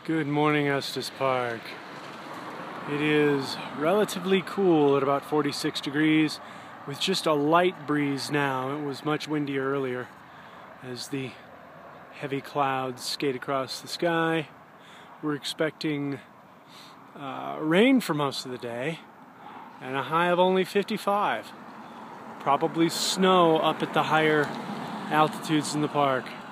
Good morning, Estes Park. It is relatively cool at about 46 degrees with just a light breeze now. It was much windier earlier as the heavy clouds skate across the sky. We're expecting rain for most of the day and a high of only 55. Probably snow up at the higher altitudes in the park.